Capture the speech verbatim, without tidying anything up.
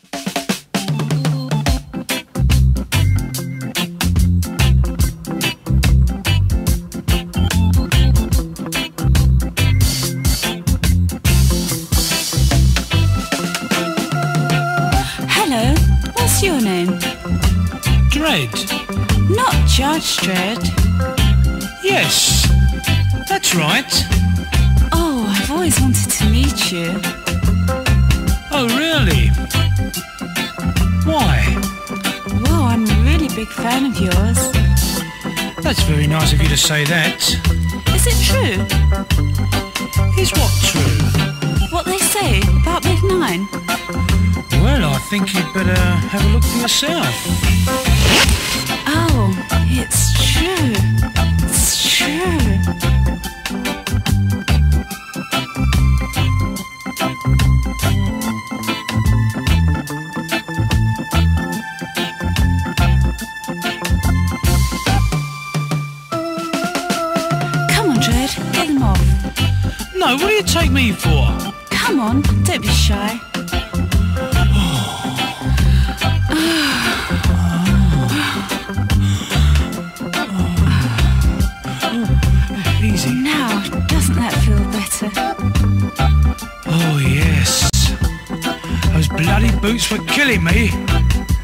Hello, what's your name? Dredd. Not Judge Dredd. Yes, that's right. Oh, I've always wanted to meet you. Oh, really? Why? Well, I'm a really big fan of yours. That's very nice of you to say that. Is it true? Is what true? What they say about Big Nine? Well, I think you'd better have a look for yourself. Oh, it's true. It's true. Come on, Dredd, get them off. No, what do you take me for? Come on, don't be shy. Easy. Now, doesn't that feel better? Oh, yes. Those bloody boots were killing me.